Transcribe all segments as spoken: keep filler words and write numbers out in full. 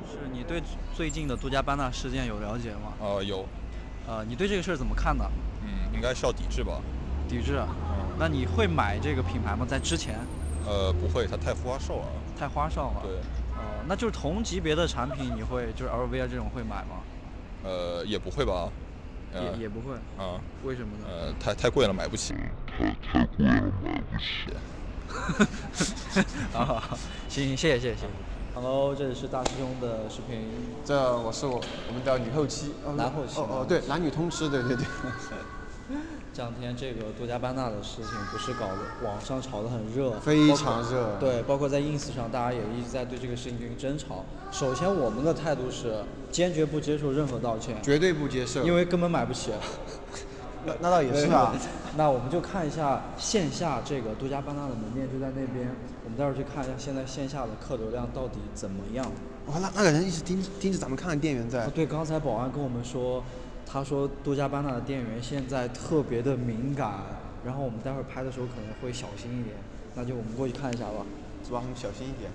是你对最近的杜嘉班纳事件有了解吗？ 呃，有。 呃，你对这个事儿怎么看呢？ 嗯，应该是要抵制吧。 抵制啊？ 嗯。 那你会买这个品牌吗？在之前？ 呃，不会，它太花哨了。 太花哨了。 对。 哦、那就是同级别的产品，你会就是 L V 啊这种会买吗？ 呃，也不会吧。呃、 也也不会。 啊。 为什么呢？ 呃，太太贵了，买不起。 太太贵了，买不起。 啊，行，谢谢谢谢谢谢。Hello，这里是大师兄的视频。 这我是我我们的女后期，哦、 男后期。 哦哦，对，男女通吃，对对对。 这两天这个杜嘉班纳的事情不是搞得网上炒得很热， 非常热。 对，包括在 ins 上，大家也一直在对这个事情进行争吵。首先，我们的态度是坚决不接受任何道歉， 绝对不接受， 因为根本买不起。 那那倒也是啊。 那我们就看一下线下这个杜嘉班纳的门店就在那边，我们待会儿去看一下现在线下的客流量到底怎么样。 哇，那那个人一直盯盯着咱们看，店员在。 哦，对，刚才保安跟我们说。他说杜嘉班纳的店员现在特别的敏感，然后我们待会儿拍的时候可能会小心一点，那就我们过去看一下吧， 是吧？我们小心一点。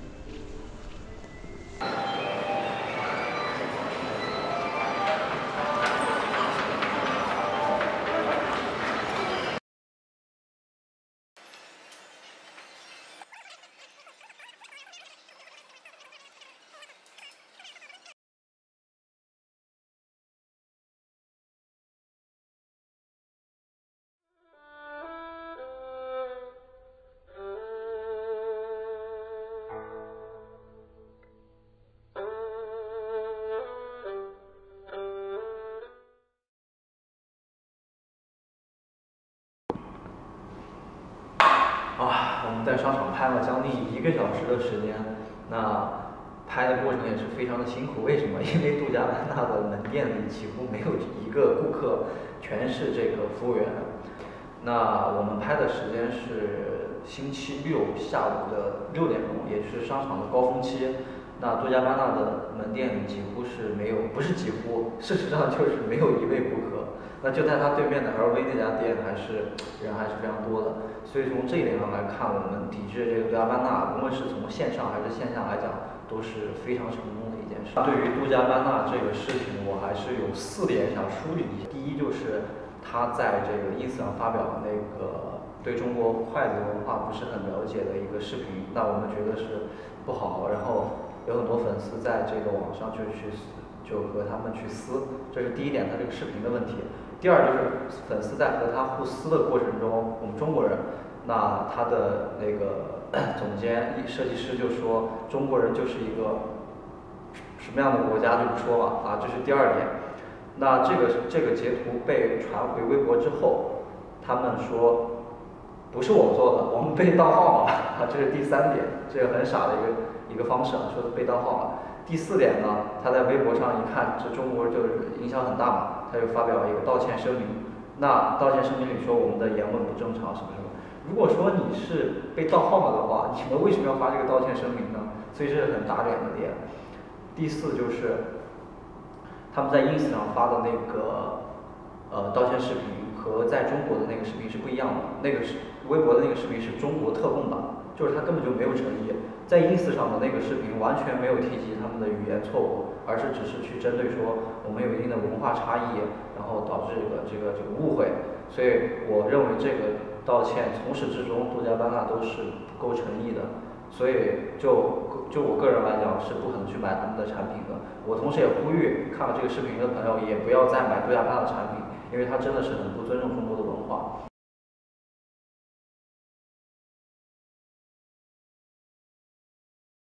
啊，我们在商场拍了将近一个小时的时间，那拍的过程也是非常的辛苦。为什么？因为杜嘉班纳的门店里几乎没有一个顾客，全是这个服务员。那我们拍的时间是星期六下午的六点钟，也是商场的高峰期。那杜嘉班纳的门店里几乎是没有，不是几乎，事实上就是没有一位顾客。那就在他对面的 L V 那家店，还是人还是非常多的。所以从这一点上来看，我们抵制这个杜嘉班纳，无论是从线上还是线下来讲，都是非常成功的一件事。对于杜嘉班纳这个事情，我还是有四点想梳理一下。第一就是他在这个 ins 上发表的那个对中国筷子文化不是很了解的一个视频，那我们觉得是不好。然后有很多粉丝在这个网上就去就和他们去撕，这是第一点，他这个视频的问题。第二就是粉丝在和他互撕的过程中，我们中国人，那他的那个总监设计师就说中国人就是一个什么样的国家就不说了啊，这是第二点。那这个这个截图被传回微博之后，他们说不是我做的，我们被盗号了啊，这是第三点，这个很傻的一个一个方式啊，说被盗号了。第四点呢，他在微博上一看，这中国就是影响很大嘛，他就发表一个道歉声明。那道歉声明里说我们的言论不正常什么什么。如果说你是被盗号了的话，你们为什么要发这个道歉声明呢？所以这是很打脸的点。第四就是他们在 ins 上发的那个呃道歉视频和在中国的那个视频是不一样的，那个是微博的那个视频是中国特供版，就是他根本就没有诚意。在 ins 上的那个视频完全没有提及他们的语言错误，而是只是去针对说我们有一定的文化差异，然后导致这个这个这个误会。所以我认为这个道歉从始至终杜嘉班纳都是不够诚意的，所以就就我个人来讲是不可能去买他们的产品的。我同时也呼吁看了这个视频的朋友也不要再买杜嘉班纳的产品，因为它真的是很不尊重中国的文化。